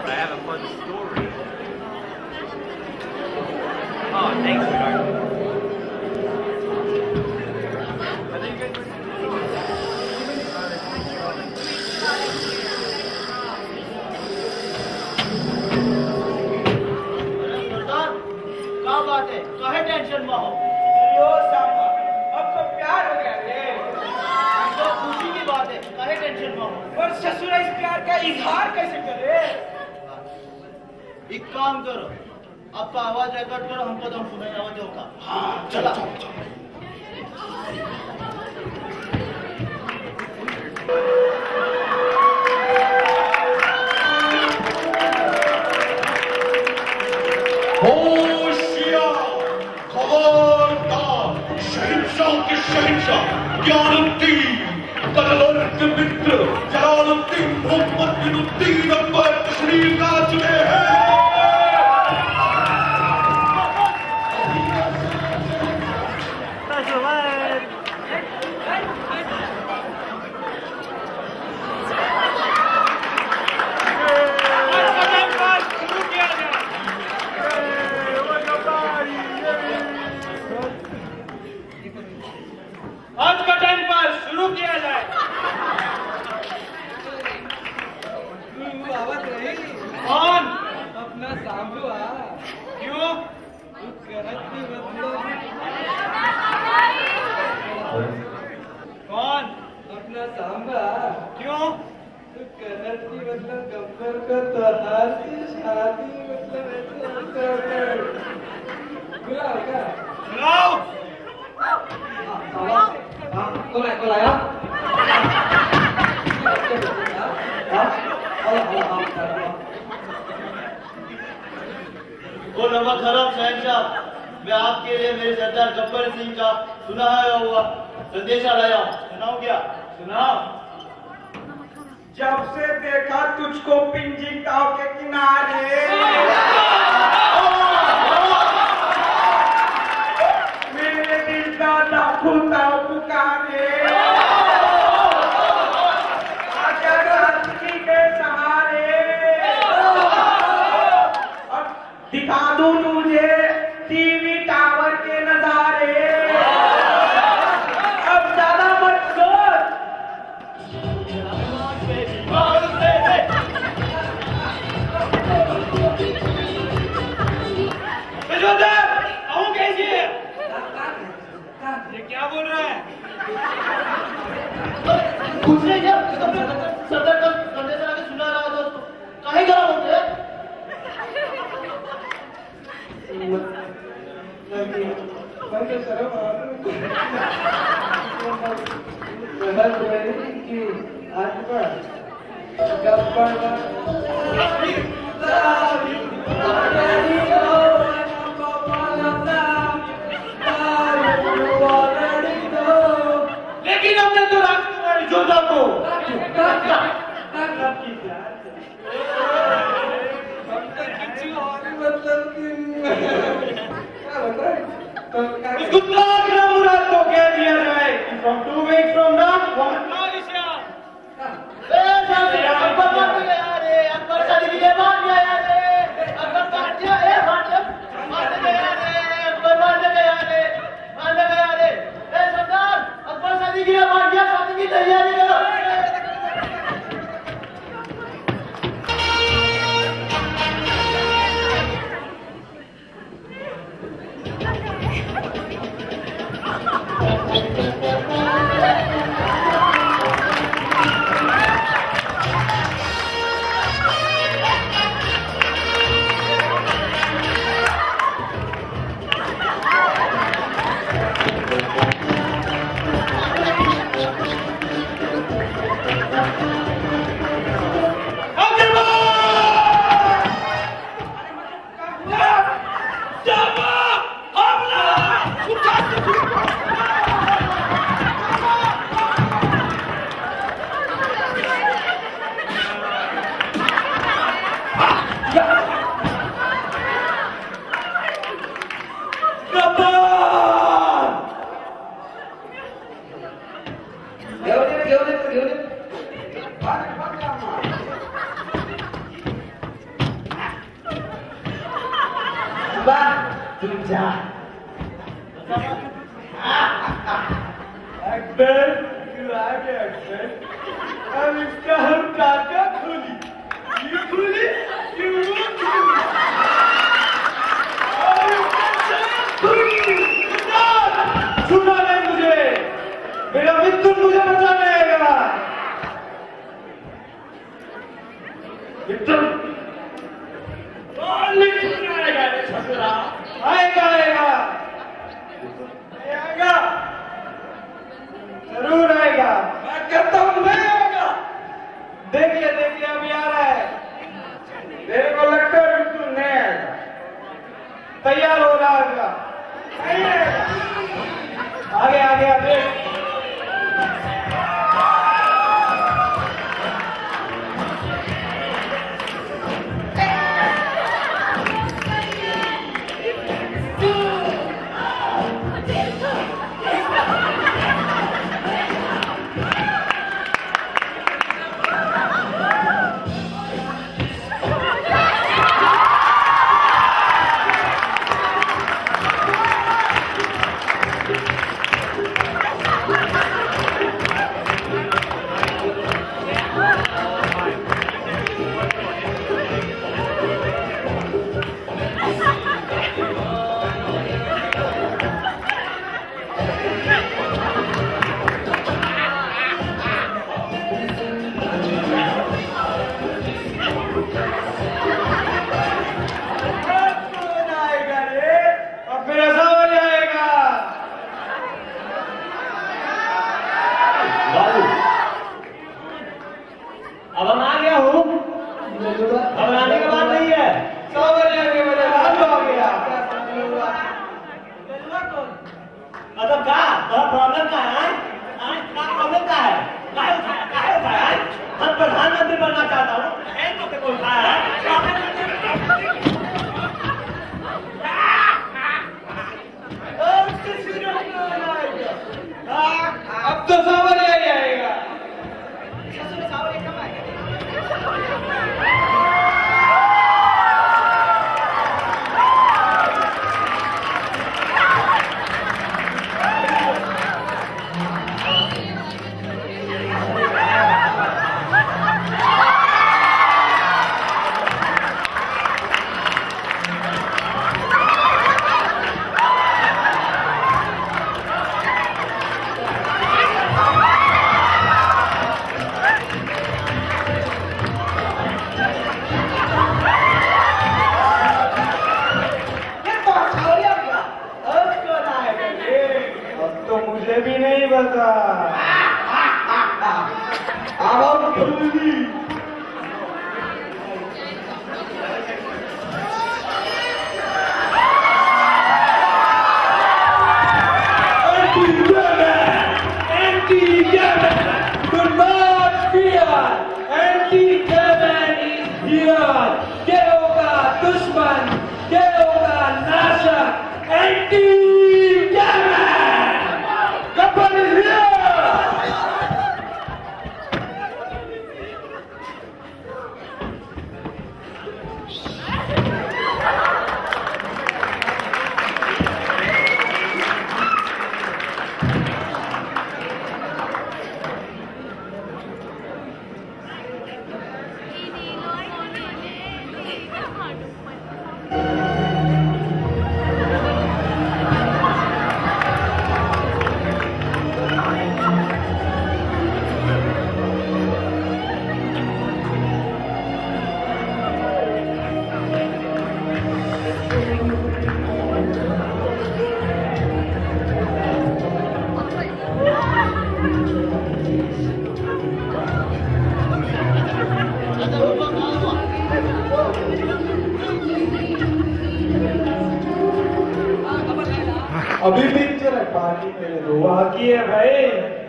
but I have a fun story. Oh, thanks, sweetheart. I think you guys क्या बात है? काहे tension में हो? अब तो प्यार हो गया रे। तो खुशी की बात है, काहे टेंशन में हो? पर ससुर इस प्यार का इजहार कैसे करे? एक काम करो, आपका आवाज रिकॉर्ड करो, हमको तो सुनाई आवाज होगा। हाँ, चला। मित्र जलालुद्दीन मोहम्मद बिनुद्दीन अकबर तशरीफ ला चुके हैं। आज का टाइम पास शुरू किया जाए। आवाज रही कौन? अपना सांभू आ। क्यों? कौन? अपना सांभा। क्यों? कन्नड़ की मतलब गब्बर को त्योहार की शादी मतलब ऐसे बुलाओ क्या? बुलाओ। Cô lại á. वो नमक हराम शहंशाह, मैं आपके लिए मेरे सरदार गब्बर सिंह का सुनाया हुआ संदेशा लाया। सुनाओ क्या? सुनाओ। जब से देखा तुझको पिंजी ताव के किनारे, मेरे दिल का लाखों ताव पुकारे। दिखा दूं तुझे टीवी टावर के नजारे। अब ज्यादा मत सोच। कहूँ कैसे? ये क्या बोल रहा है? कुछ नहीं क्या? सरदार का संदेशा आके सुना रहा था उसको। काहे गरम होते हैं? लेकिन हमने तो राजकुमारी जोधा को उसको लाख मुराद को कह दिया जाए। From 2 weeks from now, Akbar शादी के लिए मान गया रे। अकबर मान गया रे। मान गया रे। अकबर मान गया रे। सरदार अकबर शादी के लिए मान गया। शादी की तैयारी करो। बाबा तुम जा। अकबर क्यों आ गया अकबर? अब इसका हम काका खोली, ये खोली, ये वो खोली। अब इसका सब खोली। सुना नहीं मुझे, मेरा मित्र मुझे बचाने आएगा। मित्र आएगा आएगा आएगा, जरूर आएगा। मैं कहता हूँ नहीं आएगा। देखिए देखिए अभी आ रहा है। मेरे को लगता है बिल्कुल नहीं आएगा। तैयार हो रहा होगा। आगे आगे आगे। अब हम आ गया हूँ। घबराने की बात नहीं है। मतलब क्या प्रॉब्लम क्या है? क्या प्रॉब्लम क्या है? काहे उठाया? हम प्रधानमंत्री बनना चाहता हूँ। कोई उठाया है? अब तो सावरिया ही आएगा। मुझे भी नहीं पता। अब हम जल्दी दुश्मन के होगा नाशक एंटी गब्बर is here! अभी पिक्चर है पार्टी में बाकी है भाई।